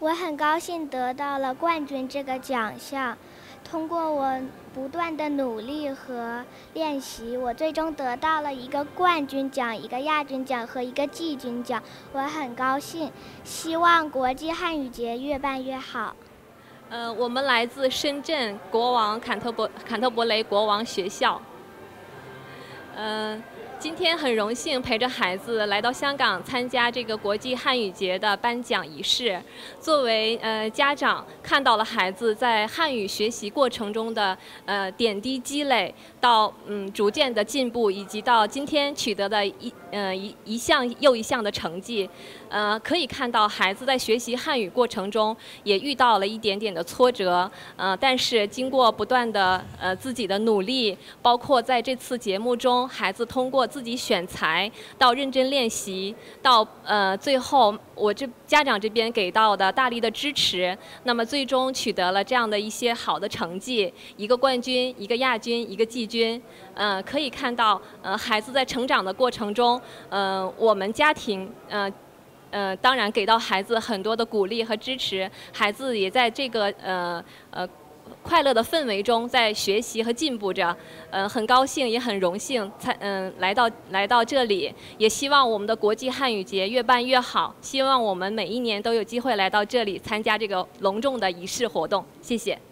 我很高兴得到了冠军这个奖项。通过我不断的努力和练习，我最终得到了一个冠军奖、一个亚军奖和一个季军奖。我很高兴，希望国际汉语节越办越好。 我们来自深圳国王坎特伯雷国王学校。今天很荣幸陪着孩子来到香港参加这个国际汉语节的颁奖仪式。作为家长，看到了孩子在汉语学习过程中的点滴积累，到逐渐的进步，以及到今天取得的一项又一项的成绩。可以看到孩子在学习汉语过程中也遇到了一点点的挫折，但是经过不断的自己的努力，包括在这次节目中，孩子通过自己选材到认真练习，到最后我家长这边给到的大力的支持，那么最终取得了这样的一些好的成绩，一个冠军，一个亚军，一个季军。可以看到孩子在成长的过程中，我们家庭当然给到孩子很多的鼓励和支持，孩子也在这个快乐的氛围中在学习和进步着。很高兴也很荣幸来到这里，也希望我们的国际汉语节越办越好，希望我们每一年都有机会来到这里参加这个隆重的仪式活动。谢谢。